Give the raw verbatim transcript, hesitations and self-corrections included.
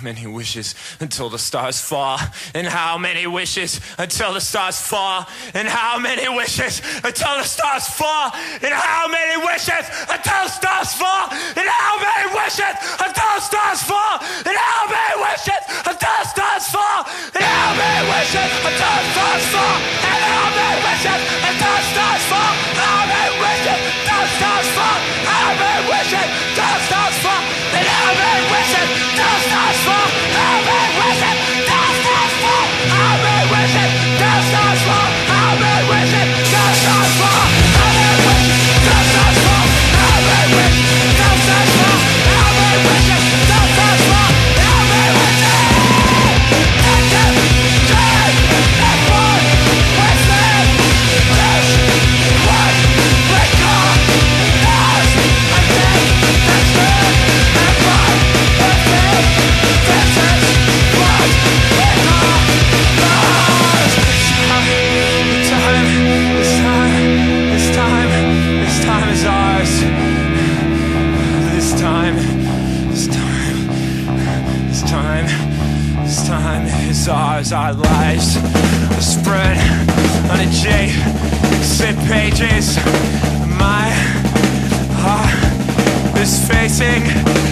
many wishes until the stars fall? And how many wishes until the stars fall? And how many wishes until the stars fall? And how many wishes until the stars fall? And how many wishes until the stars fall? And how many wishes until the stars fall? And how many wishes until the stars fall? And how many wishes until the stars fall? How many wishes until the stars fall? How many wishes until the stars fall? And how many wishes until the stars fall? How many wishes until the stars fall? How many wishes until the stars fall? How many wishes until the stars fall? How many wishes until the stars fall? How many wishes until the stars fall? How many wishes until the stars fall? How many wishes? Ours, our lives are spread on a J sit pages. My heart is facing